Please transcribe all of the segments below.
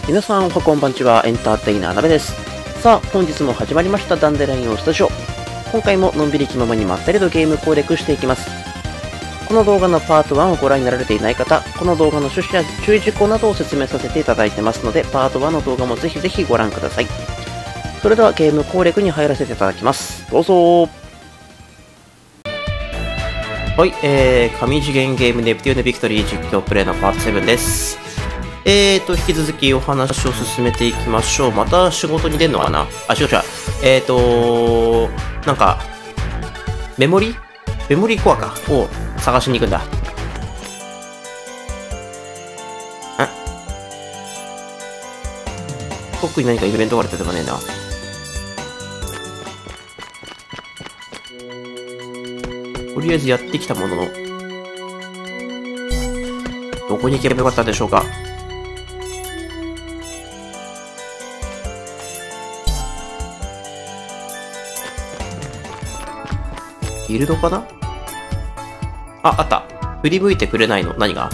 皆さんおはこんばんちは、エンターテイナーなべです。さあ、本日も始まりましたダンデラインオスタジオ。今回ものんびり気ままにまったりとゲーム攻略していきます。この動画のパート1をご覧になられていない方、この動画の趣旨や注意事項などを説明させていただいてますので、パート1の動画もぜひぜひご覧ください。それではゲーム攻略に入らせていただきます。どうぞ。はい、神次元ゲームネプテューヌビクトリー実況プレイのパート7です。引き続きお話を進めていきましょう。また仕事に出んのかなあ、違う。なんか、メモリコアかを探しに行くんだ。特に何かイベントがあるってでもねえな。とりあえずやってきたものの、どこに行けばよかったでしょうか。ギルドかなあ、あった。振り向いてくれないの。何が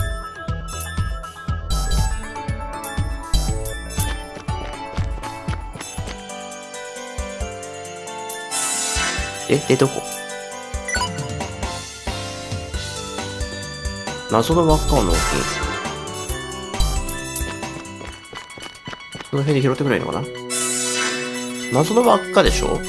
で、どこ謎の輪っかを納品。その辺で拾ってくれないのかな謎の輪っかでしょ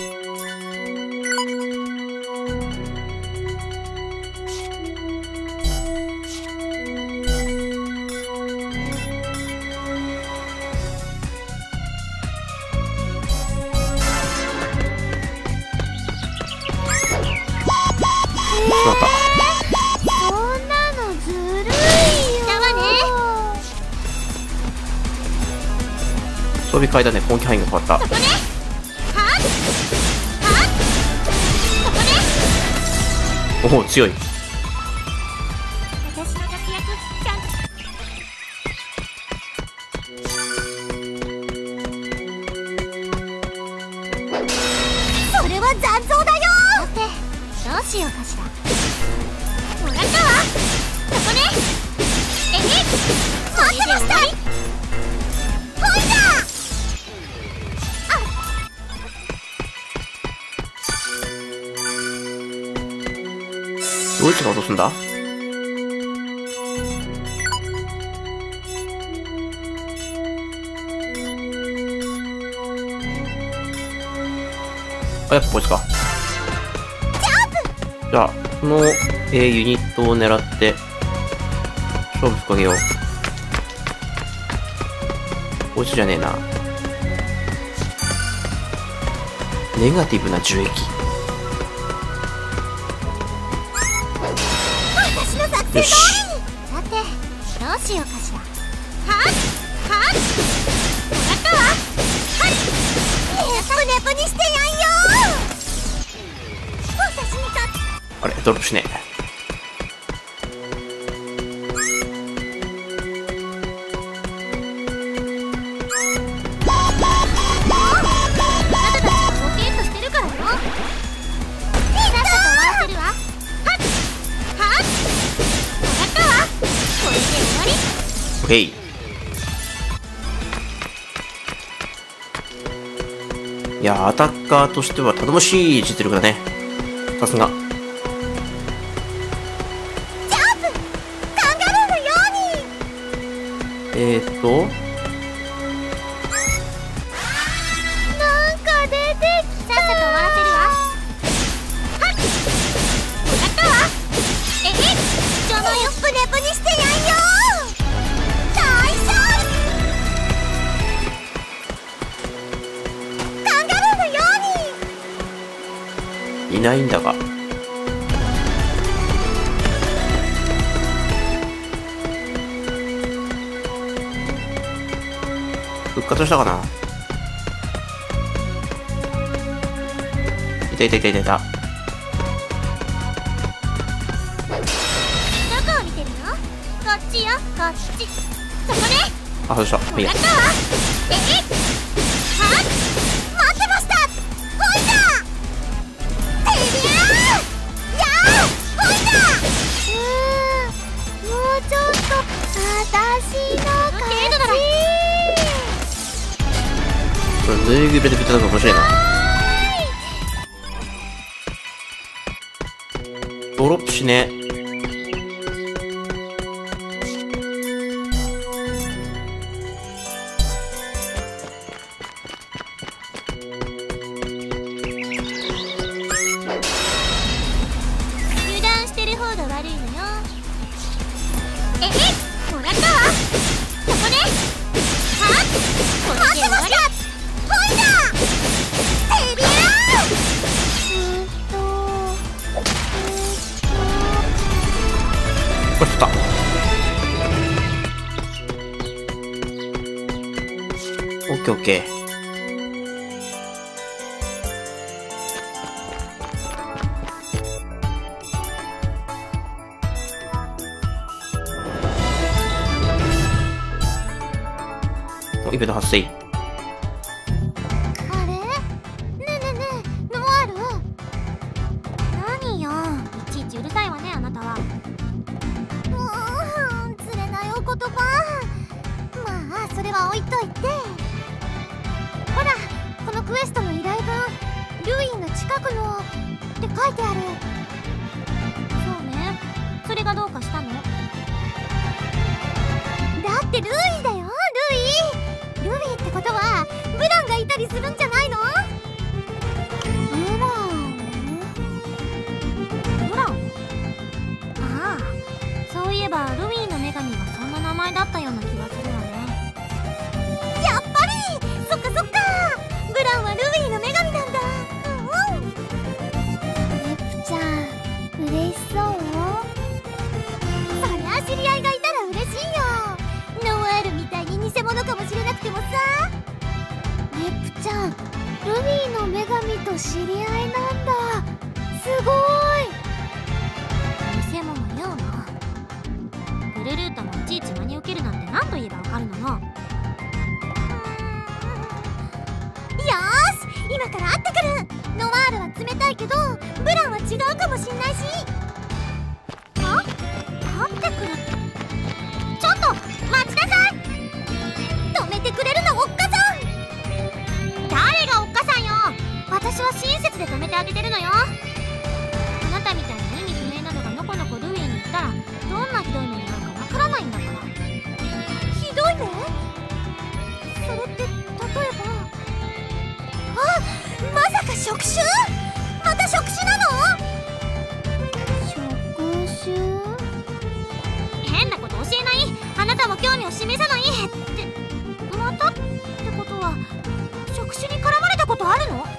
装備階段で根気範囲が変わった。おお、強い。 それは残像だよ。さて、どうしようかしら。もらったわ。そこね。待ってました。ほいだ。 どいつが落とすんだあ、やっぱこいつか。じゃあ、この、ユニットを狙って、勝負かけよう。こいつじゃねえな。ネガティブな樹液。よし。 さて、どうしようかしら。はっもらったわ。はいネプにしてやんよ。私にあれ、ドロップしねえ。オッケー。いや、アタッカーとしては頼もしい実力だね。さすが。 ジャンプカンガルーのように。なんか出てきた。さっさと終わらせるわ。はっもらったわ。邪魔よ。プネプにしてやんよ。 いないんだが。復活したかな。いた。 どこを見てるの？こっちよ、こっち。そこね。 あ、そうした。いいや。 はっ待ってました。ほいだ。もうちょっと私の勝ち。 ぬいぐるみで戦うの面白いな。ドロップしね。 油断してる方が悪いのよ。えへっ、もらったわ。ここではっ、これで終わり。ほいだてびゃこれ振った。オッケーオッケー。イベント発生。 あれ？ねえねえねえ、ノワール。何よ、いちいちうるさいわね、あなたは。釣れないお言葉。まあそれは置いといて。ほら、このクエストの依頼文、ルイの近くのって書いてある。そうね、それがどうかしたの？だってルイだよ、ルイってことはブランがいたりするんじゃないの？ブラン？ああ、そういえばルイの女神はそんな名前だったような気がするわね。やっぱりそっかそっか、ブランはルイの女神なんだ。レプちゃん、嬉しそう？そりゃ知り合いがいたら嬉しいよ。ノワールみたいに偽物かもしれなくてもさ。レプちゃん、ルビーの女神と知り合いなんだ。すごい。偽物よな。ブルルートもいちいち真に受けるなんて何度言えばわかるのよ。よーし、今から会ってくる。ノワールは冷たいけどブランは違うかもしんないし。会ってくるって、ちょっと待ちなさい。止めてくれるのおっかさん。誰がおっかさんよ。私は親切で止めてあげてるのよ。あなたみたいに意味不明なのがのこのこルイに言ったらどんなひどい目になるかわからないんだから。ひどい目？それって例えば、まさか触手？また触手なの？触手？変なこと教えない。あなたも興味を示さないって。またってことは触手に絡まれたことあるの？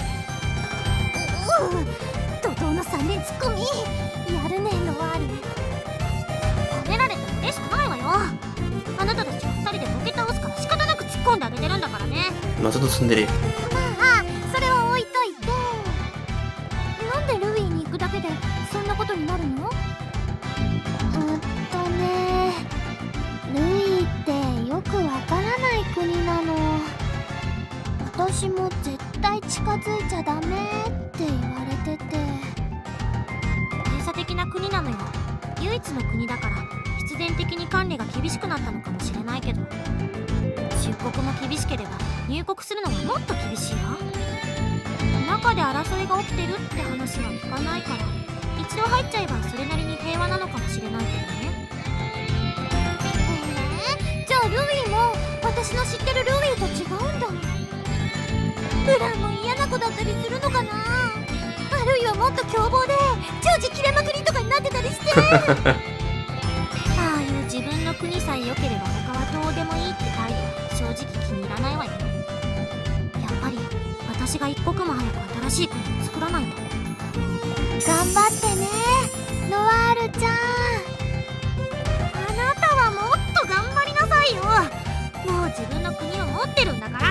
怒涛の3連ツッコミやるね、ノワール。褒められても嬉しくないわよ。あなたたちは2人でボケ倒すから仕方なく突っ込んであげてるんだからね。 謎のツンデレ。 まあそれは置いといて、なんでルイに行くだけでそんなことになるの？ルイってよくわからない国なの。私も絶対近づいちゃダメって言われてて。閉鎖的な国なのよ。唯一の国だから必然的に管理が厳しくなったのかもしれないけど、出国も厳しければ入国するのはもっと厳しいわ。中で争いが起きてるって話は聞かないから、一度入っちゃえばそれなりに平和なのかもしれないけどね。じゃあルイも私の知ってるルイと違うんだ。ブランも嫌な子だったりするのかな。あるいはもっと凶暴で常時切れまくりとかになってたりしてああいう自分の国さえ良ければ他はどうでもいいって態度は正直気に入らないわよ。やっぱり私が一刻も早く新しい国を作らないと。頑張ってね、ノワールちゃん。あなたはもっと頑張りなさいよ。もう自分の国を持ってるんだから。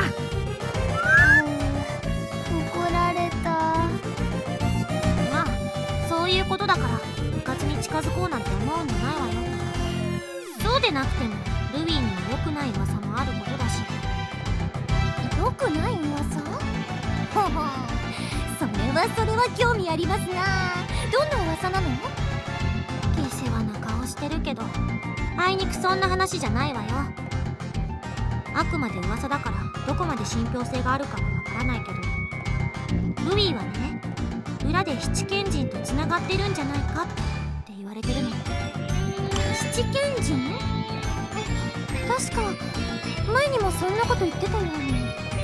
怒られた。まあそういうことだから部活に近づこうなんて思うんじゃないわよ。そうでなくてもルビーには良くない噂もあることだし。良くない噂？ほほ、それは興味ありますな。どんな噂なの？下世話な顔してるけどあいにくそんな話じゃないわよ。あくまで噂だからどこまで信憑性があるかはわかからないけど、ルイはね、裏で七賢人とつながってるんじゃないかって言われてるの。七賢人？確か前にもそんなこと言ってたように。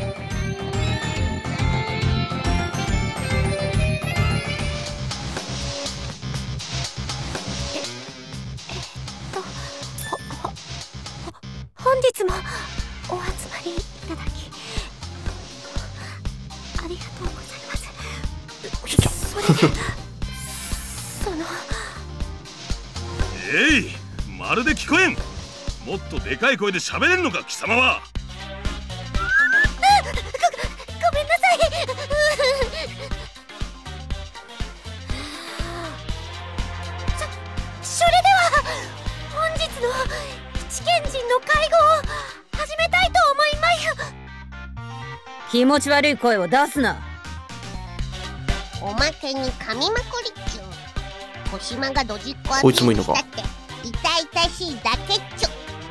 本日もお集まりいただきありがとうございます。それでまるで聞こえん。もっとでかい声で喋れんのか貴様は。 ごめんなさい。それでは本日の七賢人の会合を始めたいと思います。 気持ち悪い声を出すな。 おまけに噛みまくりっちゅう。小島がドジっ子アピールしたって痛々しいだけっちゅ。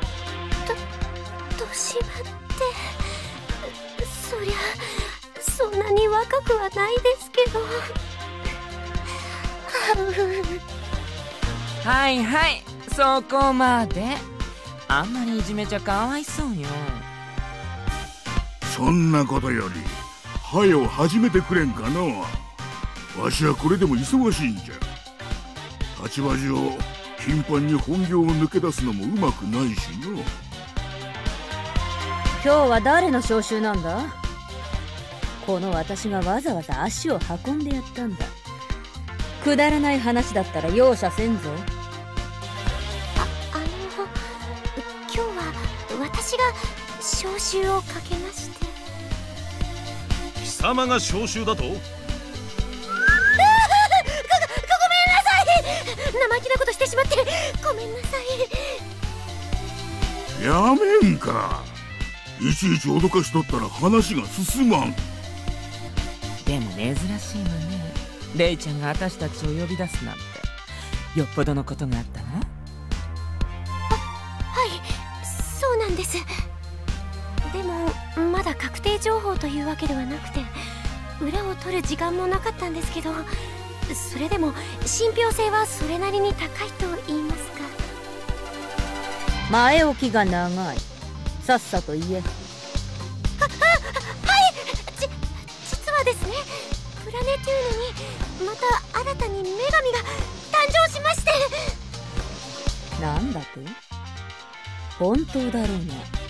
ド島ってそりゃそんなに若くはないですけど。 はいはい、そこまで。あんまりいじめちゃかわいそうよ。 そんなことよりはよ始めてくれんかの。わしはこれでも忙しいんじゃ。立場上頻繁に本業を抜け出すのもうまくないしの。 今日は誰の招集なんだ？この私がわざわざ足を運んでやったんだ。くだらない話だったら容赦せんぞ。 今日は私が招集をかけまして。 貴様が招集だと？ ごめんなさい。生意気なことしてしまってごめんなさい。 やめんか。いちいち脅かしとったら話が進まん。 でも珍しいわね。レイちゃんが私たちを呼び出すなんて。よっぽどのことがあったの？ はい、そうなんです。でもまだ確定情報というわけではなくて、裏を取る時間もなかったんですけど、それでも信憑性はそれなりに高いと言いますか。 前置きが長い。さっさと言え。 はい。実はですね、プラネテューヌにまた新たに女神が誕生しまして。 なんだと？本当だろうな。 という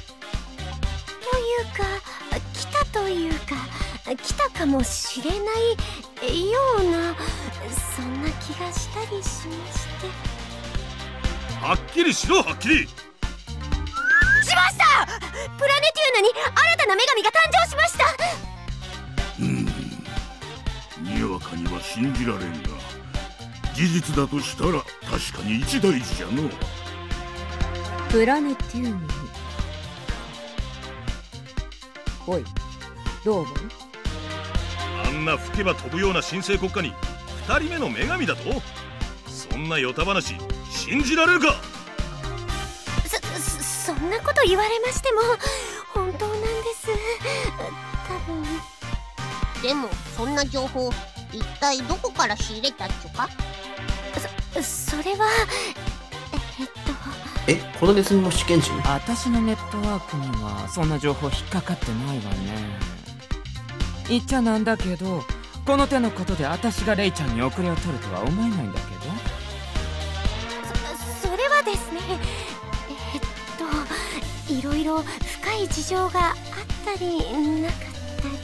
か、来たというか、来たかもしれないような、そんな気がしたりしまして。 はっきりしろ、はっきり。 しました！プラネテューヌに新たな女神が誕生しました。 にわかには信じられんが、事実だとしたら確かに一大事じゃの。 プラネテューヌに。おい、どう思う？ あんな吹けば飛ぶような神聖国家に2人目の女神だと？そんなヨタ話信じられるか？ そんなこと言われましても本当なんです。多分。 でもそんな情報一体どこから仕入れたっちゅか？ それはこのネズミも試験人？ 私のネットワークにはそんな情報引っかかってないわね。言っちゃなんだけど、この手のことで私がレイちゃんに遅れを取るとは思えないんだけど。 それはですね、いろいろ深い事情があったりなかったり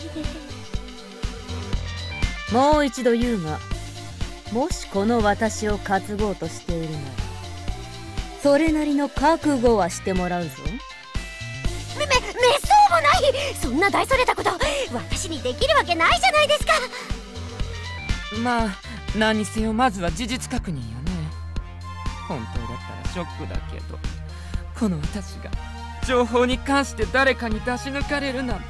で。 もう一度言うが、もしこの私を担ごうとしているなら、それなりの覚悟はしてもらうぞ。 めっそうもない。そんな大それたこと私にできるわけないじゃないですか。 まあ何にせよまずは事実確認よね。本当だったらショックだけど、この私が情報に関して誰かに出し抜かれるなんて。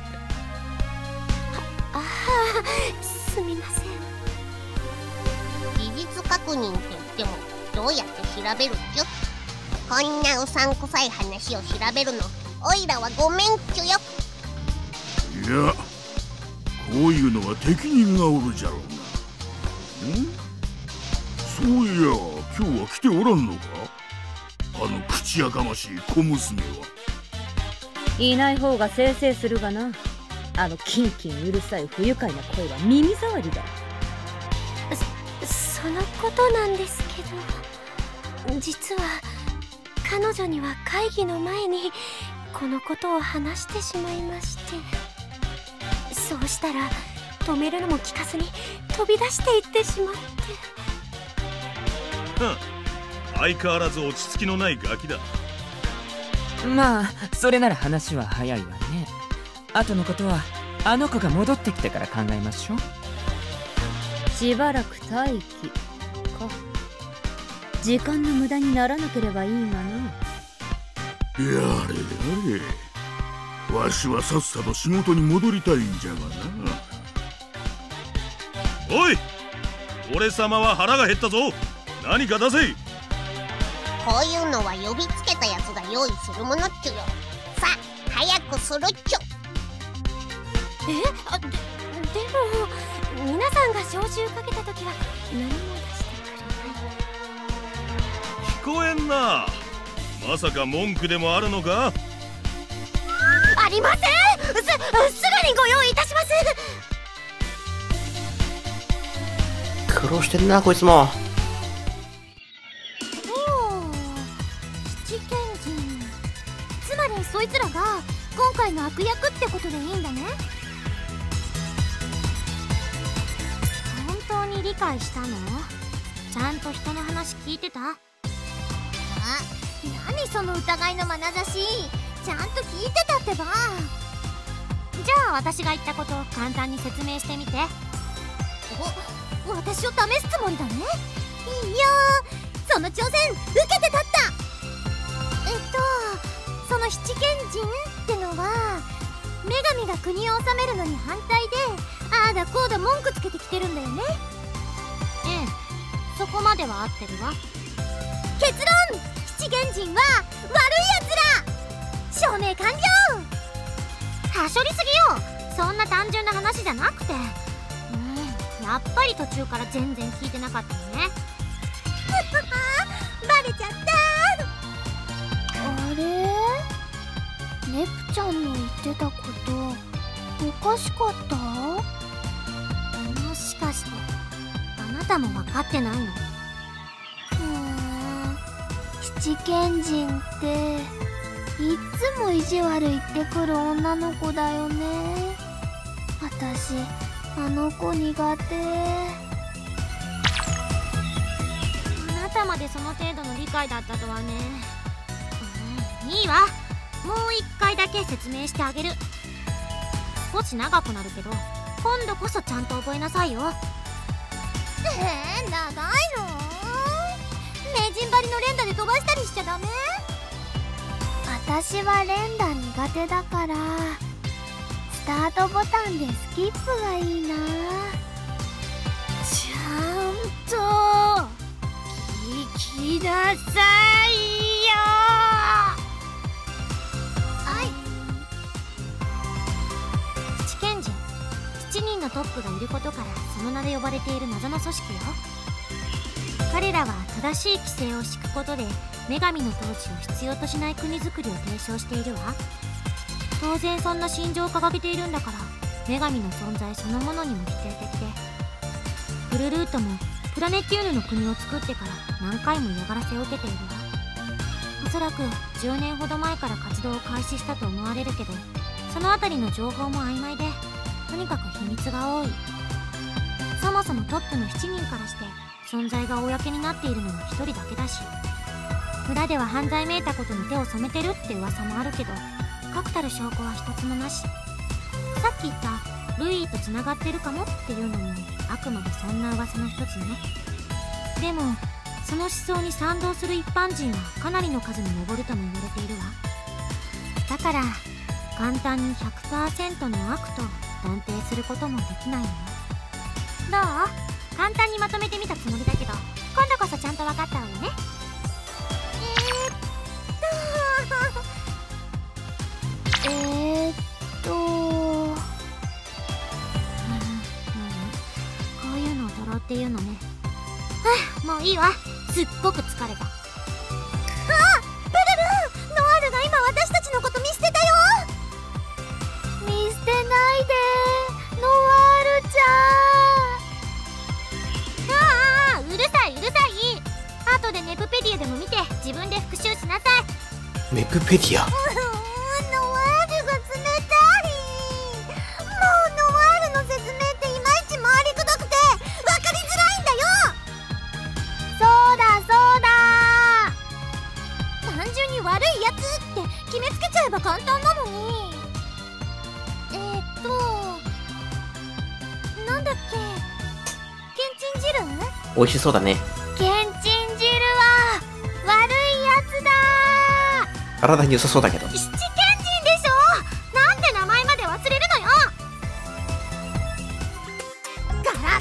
すみません。 事実確認って言ってもどうやって調べるっちゅ？こんなうさんくさい話を調べるのおいらはごめんっちゅよ。 いや、 こういうのは適任がおるじゃろうな。そういや今日は来ておらんのか、あの口やかましい小娘は。 いない方がせいせいするがな。あのキンキンうるさい不愉快な声は耳障りだ。 そのことなんですけど、実は彼女には会議の前にこのことを話してしまいまして、そうしたら止めるのも聞かずに飛び出していってしまって。 相変わらず落ち着きのないガキだ。 まあそれなら話は早いわね。後のことはあの子が戻ってきてから考えましょう。 しばらく待機か。時間の無駄にならなければいいがな。 やれやれ、わしはさっさと仕事に戻りたいんじゃがな。 おい、俺様は腹が減ったぞ。何か出せ。 こういうのは呼びつけたやつが用意するものっちゅよ。さあ早くするっちょ。 でも皆さんが招集かけた時は何も出してくれない。 聞こえんな。まさか文句でもあるのか。 ありません。すぐにご用意いたします。 苦労してんなこいつも。 七賢人、つまりそいつらが今回の悪役ってことでいいんだね。本当に理解したの？ちゃんと人の話聞いてた？何その疑いの眼差し。ちゃんと聞いてたってば。じゃあ私が言ったことを簡単に説明してみて。私を試すつもりだね。いいよ、その挑戦受けて立った。その七賢人ってのは女神が国を治めるのに反対で、ああだこうだ文句つけてきてるんだよね。ええ、そこまでは合ってるわ。結論、七賢人は悪いやつら。証明完了。はしょりすぎよ。そんな単純な話じゃなくて。やっぱり途中から全然聞いてなかったよね。バレちゃった。あれ、ネプちゃんの言ってたことおかしかった？もしかしてあなたも分かってないの？七賢人っていっつも意地悪言ってくる女の子だよね。私あの子苦手。あなたまでその程度の理解だったとはね。いいわ、もう一回だけ説明してあげる。少し長くなるけど今度こそちゃんと覚えなさいよ。長いの？名人張りの連打で飛ばしたりしちゃダメ？私は連打苦手だからスタートボタンでスキップがいいな。ちゃんと聞きなさいよ。七賢人、7人のトップがいることからその名で呼ばれている謎の組織よ。彼らは正しい規制を敷くことで女神の統治を必要としない国づくりを提唱しているわ。当然そんな信条を掲げているんだから女神の存在そのものにも否定的で、フルルートもプラネティウヌの国を作ってから何回も嫌がらせを受けているわ。おそらく10年ほど前から活動を開始したと思われるけど、そのあたりの情報も曖昧でとにかく秘密が多い。そもそもトップの7人からして存在が公になっているのは1人だけだし、裏では犯罪めいたことに手を染めてるって噂もあるけど確たる証拠は一つもなし。さっき言ったルイーとつながってるかもっていうのもあくまでそんな噂の一つね。でもその思想に賛同する一般人はかなりの数に上るとも言われているわ。だから簡単に 100% の悪と断定することもできないのよ。どう？簡単にまとめてみたつもりだけど今度こそちゃんと分かったわよね。 いうのね。もういいわ。すっごく疲れた。あ、ブルルン、ノアールが今私たちのこと見捨てたよ。見捨てないで、ノアールちゃん。うるさいうるさい。後でネプペディアでも見て自分で復習しなさい。 ネプペディア。 ノアールが冷たい。もうノアールの説明っていまいち回りくどくて分かりづらいんだよ。そうだそうだ、単純に悪いやつって決めつけちゃえば簡単なのに。なんだっけ、けんちん汁？ 美味しそうだね。 けんちん汁は悪いやつだ。 体に良さそうだけど。 七賢人でしょ。なんで名前まで忘れるのよ。ガラッ。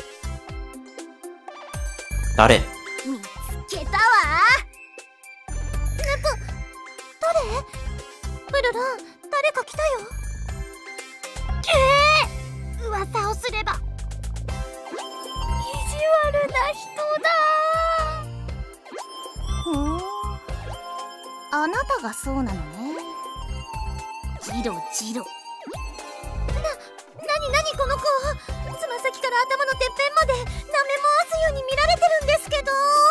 誰？ 見つけたわ。誰？ブルルン、誰か来たよ。噂をすれば意地悪な人だ。あなたがそうなのね。ジロジロ。なにこの子。つま先から頭のてっぺんまで舐め回すように見られてるんですけど。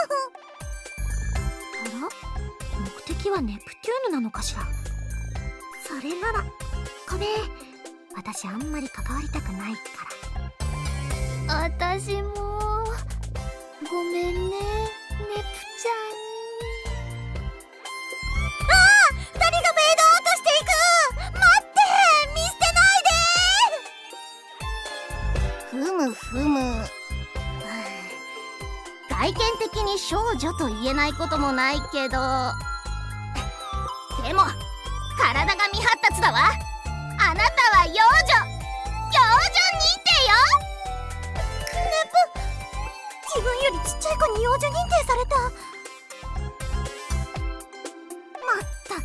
あら、目的はネプテューヌなのかしら。それならこれ私あんまり関わりたくないから。私もごめんね、ネプちゃん。2人がフェードアウトしていく。待って、見捨てないで。ふむふむ。外見的に少女と言えないこともないけど、でも体が未発達だわ。あなたは幼女認定よ。ネプ、自分よりちっちゃい子に幼女認定された。まった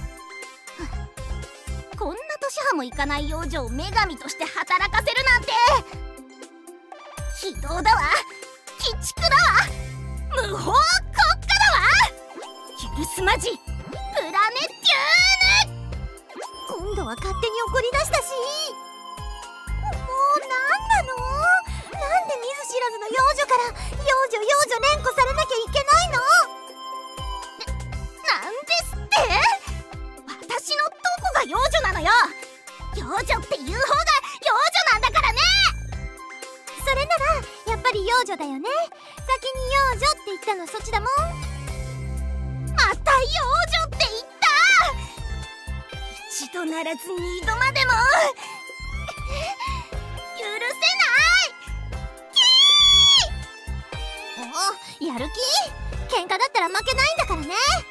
く、こんな年派もいかない幼女を女神として働かせるなんて非道だわ。鬼畜だわ。無法国家だわ。許すまじプラネテューヌ。今度は勝手に怒り出したし。もうなんなの？なんで見ず知らずの幼女から幼女連呼されなきゃいけないの？なんですって？私のどこが幼女なのよ。幼女っていう方が幼女なんだからね。それならやっぱり幼女だよね。先に幼女って言ったのそっちだもん。また幼女って言った。一度ならず二度までも許せない。お、やる気？喧嘩だったら負けないんだからね。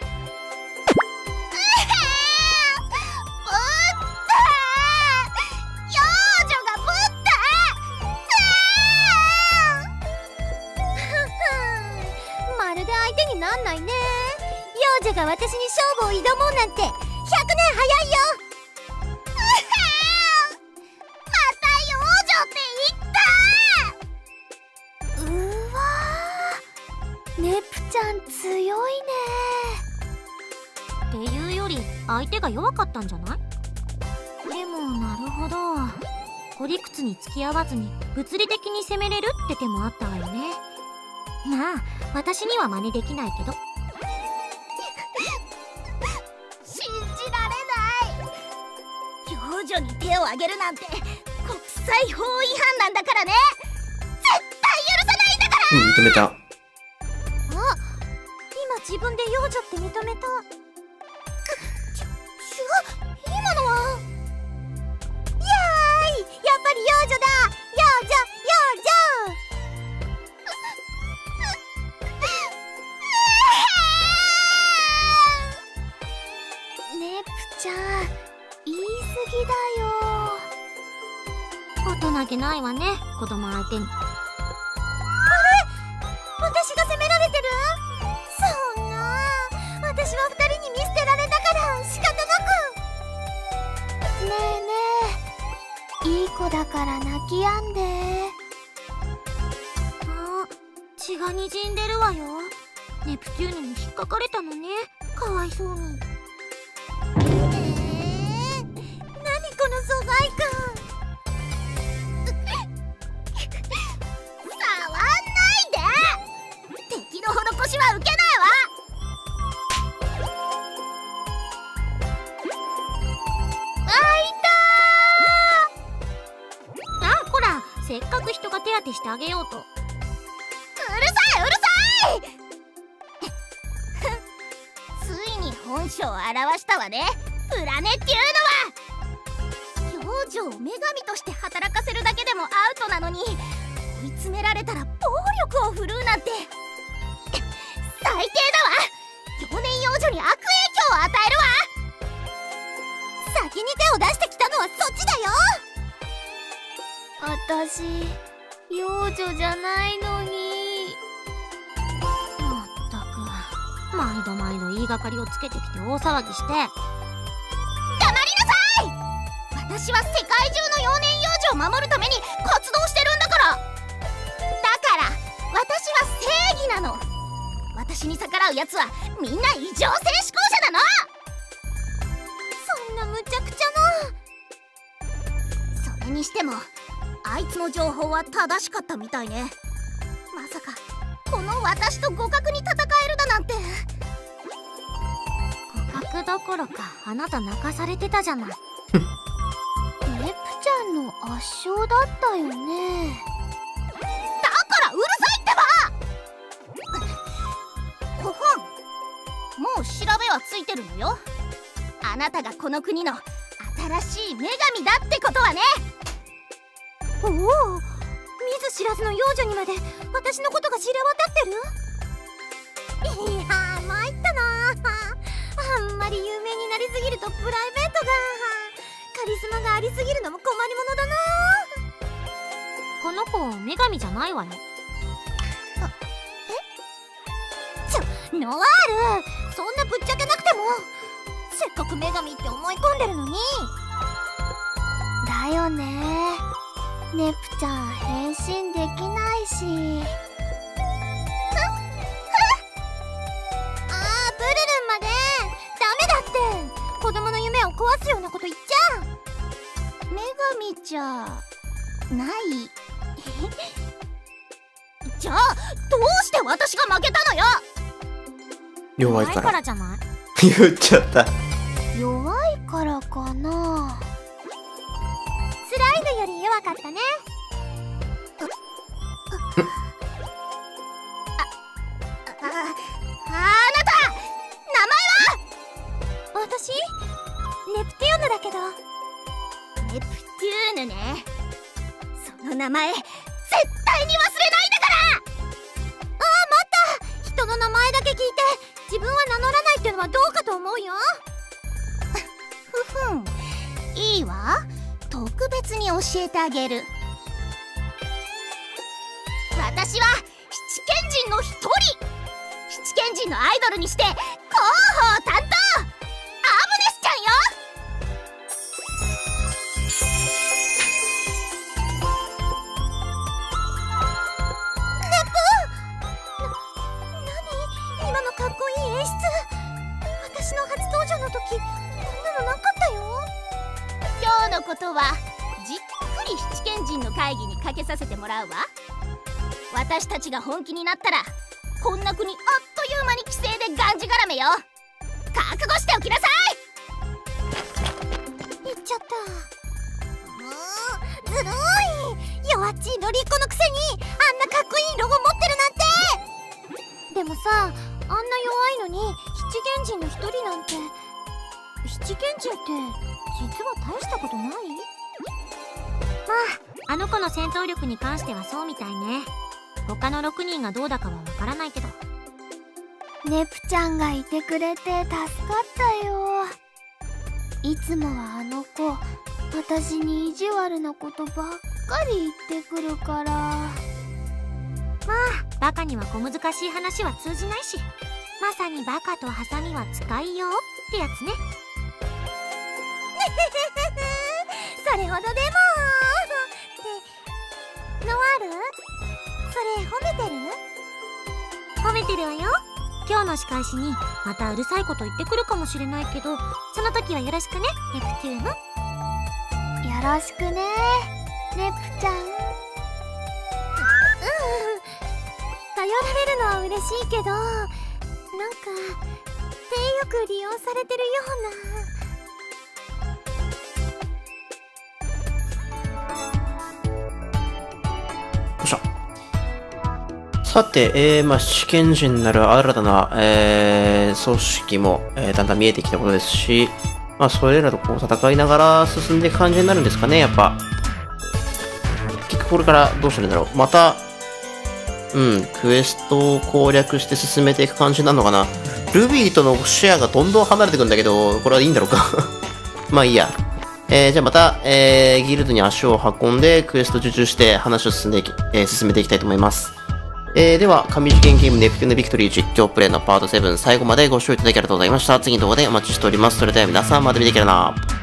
まるで相手になんないね。幼女が私に勝負を挑もうなんて100年早いよ。また幼女って言った。うわー、ネプちゃん強いね。っていうより相手が弱かったんじゃない？でもなるほど、孤理屈に付き合わずに物理的に攻めれるって手もあったわよね。まあ私には真似できないけど。信じられない。幼女に手を挙げるなんて国際法違反なんだからね。絶対許さないんだから。 認めた。 あ、今自分で幼女って認めた。今のはやーい、やっぱり幼女だ。幼女ネプちゃん、言い過ぎだよ。大人げないわね、子供相手に。あれ、私が責められてる？そんな、私は2人に見捨てられたから仕方なく。ねえねえ、いい子だから泣き止んで。あ、 血がにじんでるわよ。ネプテューヌに引っかかれたのね。かわいそうに。何この疎外感。触んないで。敵の施しは受けないわ。せっかく人が手当てしてあげようと。うるさいうるさいついに本性を表したわね、プラネっていうのは。幼女を女神として働かせるだけでもアウトなのに、追い詰められたら暴力を振るうなんて最低だわ。幼年幼女に悪影響を与えるわ。先に手を出してきたのはそっちだよ。私、幼女じゃないのに。まったく、毎度毎度言いがかりをつけてきて大騒ぎして。黙りなさい。私は世界中の幼年幼女を守るために活動してるんだから。だから私は正義なの。私に逆らうやつはみんな異常性思考者なの。そんなむちゃくちゃな。それにしてもあいつの情報は正しかったみたいね。まさかこの私と互角に戦えるだなんて。互角どころかあなた泣かされてたじゃない。ネプちゃんの圧勝だったよね。だからうるさいってば。ほほん、もう調べはついてるのよ。あなたがこの国の新しい女神だってことはね。おお、見ず知らずの幼女にまで私のことが知れ渡ってる。いやー、参ったな。あんまり有名になりすぎるとプライベートが、カリスマがありすぎるのも困りものだな。この子女神じゃないわよ。ノワール、そんなぶっちゃけなくても。せっかく女神って思い込んでるのに。だよね、ネプちゃん変身できないし。あー、ブルルンまでダメだって。子供の夢を壊すようなこと言っちゃ。女神じゃないじゃあどうして私が負けたのよ。 弱いから。 弱いからじゃない？ 言っちゃった。 弱いからかな。スライドより弱かったね。あなた、名前は？私？ネプテューヌだけど。ネプテューヌね。その名前絶対に忘れないんだから。ああ、待った。人の名前だけ聞いて自分は名乗らないっていうのはどうかと思うよ。ふふん、いいわ。特別に教えてあげる。私は七賢人の一人。七賢人のアイドルにして広報担当、アブネスちゃんよ。ネプ、何今のかっこいい演出。私の初登場の時こんなのなかったよ。今日のことはじっくり七賢人の会議にかけさせてもらうわ。私たちが本気になったらこんな国あっという間に規制でがんじがらめよ。覚悟しておきなさい。言っちゃった。もうずるい。弱っちいロリっ子のくせにあんなかっこいいロゴ持ってるなんて。でもさ、あんな弱いのに七賢人の一人なんて。七賢人って実は大したことない？まあ、あの子の戦闘力に関してはそうみたいね。他の6人がどうだかはわからないけど。ネプちゃんがいてくれて助かったよ。いつもはあの子、私に意地悪なことばっかり言ってくるから。まあ、バカには小難しい話は通じないし、まさにバカとハサミは使いようってやつね。それほどでも。ってノワール、それ褒めてる？ 褒めてるわよ。今日の仕返しにまたうるさいこと言ってくるかもしれないけど、その時はよろしくね、ネプチューヌ。よろしくね、ネプちゃん。頼られるのは嬉しいけど、なんか手よく利用されてるような。 よいしょ。さて、試験時になる新たな、組織も、だんだん見えてきたことですし、それらとこう戦いながら進んでいく感じになるんですかね、やっぱ。結局これからどうするんだろう。また、クエストを攻略して進めていく感じなのかな。ルビーとのシェアがどんどん離れていくんだけど、これはいいんだろうか。まあいいや。じゃあまた、ギルドに足を運んで、クエスト受注して話を進めていきたいと思います。では、神事件ゲームネプテューヌビクトリー実況プレイのパート7、最後までご視聴いただきありがとうございました。次の動画でお待ちしております。それでは皆さんまた見ていけるな。